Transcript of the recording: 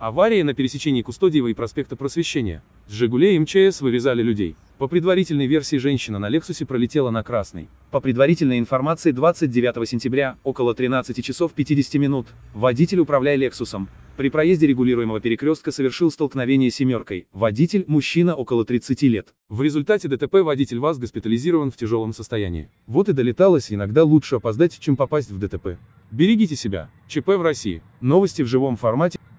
Авария на пересечении Кустодиева и проспекта Просвещения. С «Жигулей» МЧС вырезали людей. По предварительной версии, женщина на «Лексусе» пролетела на красный. По предварительной информации, 29 сентября, около 13 часов 50 минут, водитель, управляя «Лексусом», при проезде регулируемого перекрестка совершил столкновение с «семеркой». Водитель – мужчина около 30 лет. В результате ДТП водитель ВАЗ госпитализирован в тяжелом состоянии. Вот и долеталось, иногда лучше опоздать, чем попасть в ДТП. Берегите себя. ЧП в России. Новости в живом формате.